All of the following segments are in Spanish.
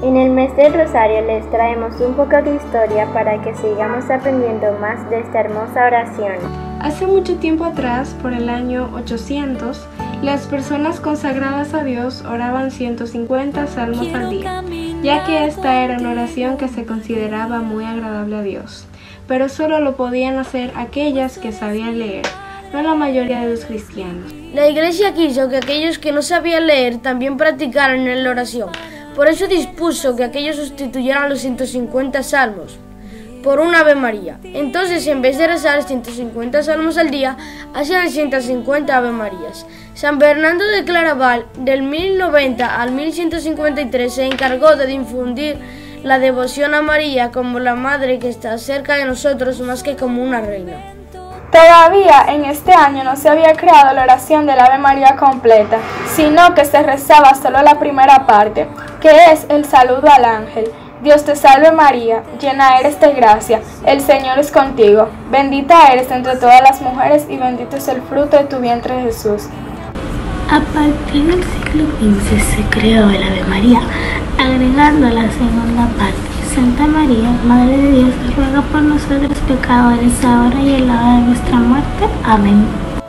En el mes del Rosario les traemos un poco de historia para que sigamos aprendiendo más de esta hermosa oración. Hace mucho tiempo atrás, por el año 800, las personas consagradas a Dios oraban 150 salmos al día, ya que esta era una oración que se consideraba muy agradable a Dios. Pero solo lo podían hacer aquellas que sabían leer, no la mayoría de los cristianos. La Iglesia quiso que aquellos que no sabían leer también practicaran en la oración. Por eso dispuso que aquellos sustituyeran los 150 salmos por un Ave María. Entonces, en vez de rezar 150 salmos al día, hacían 150 Ave Marías. San Bernardo de Claraval, del 1090 al 1153, se encargó de difundir la devoción a María como la Madre que está cerca de nosotros más que como una reina. Todavía en este año no se había creado la oración del Ave María completa, sino que se rezaba solo la primera parte, que es el saludo al ángel. Dios te salve María, llena eres de gracia, el Señor es contigo, bendita eres entre todas las mujeres y bendito es el fruto de tu vientre Jesús. A partir del siglo XV se creó el Ave María, agregando la segunda parte. Santa María, Madre de Dios, ruega por nosotros pecadores, ahora y en la hora de nuestra muerte. Amén.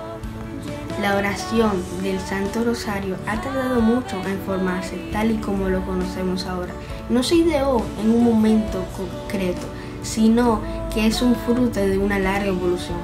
La oración del Santo Rosario ha tardado mucho en formarse, tal y como lo conocemos ahora. No se ideó en un momento concreto, sino que es un fruto de una larga evolución.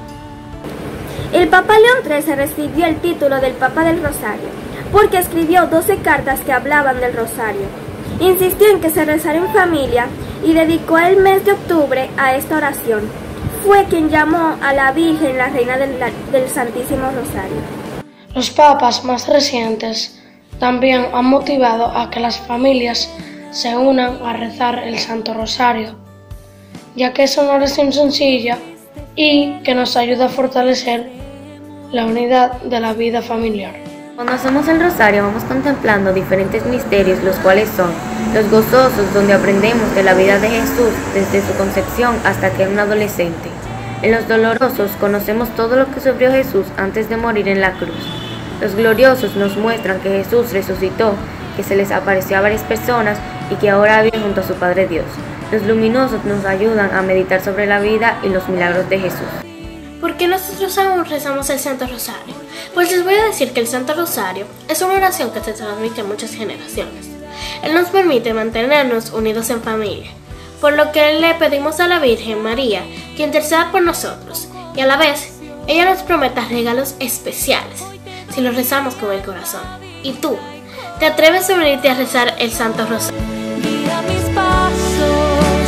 El Papa León XIII recibió el título del Papa del Rosario, porque escribió 12 cartas que hablaban del Rosario. Insistió en que se rezara en familia y dedicó el mes de octubre a esta oración. Fue quien llamó a la Virgen la Reina del Santísimo Rosario. Los papas más recientes también han motivado a que las familias se unan a rezar el Santo Rosario, ya que es una oración sencilla y que nos ayuda a fortalecer la unidad de la vida familiar. Cuando hacemos el rosario vamos contemplando diferentes misterios, los cuales son los gozosos, donde aprendemos de la vida de Jesús desde su concepción hasta que era un adolescente. En los dolorosos conocemos todo lo que sufrió Jesús antes de morir en la cruz. Los gloriosos nos muestran que Jesús resucitó, que se les apareció a varias personas y que ahora vive junto a su Padre Dios. Los luminosos nos ayudan a meditar sobre la vida y los milagros de Jesús. ¿Por qué nosotros aún rezamos el Santo Rosario? Pues les voy a decir que el Santo Rosario es una oración que se transmite a muchas generaciones. Él nos permite mantenernos unidos en familia, por lo que le pedimos a la Virgen María que interceda por nosotros, y a la vez, ella nos promete regalos especiales si lo rezamos con el corazón. ¿Y tú? ¿Te atreves a unirte a rezar el Santo Rosario? Guía mis pasos.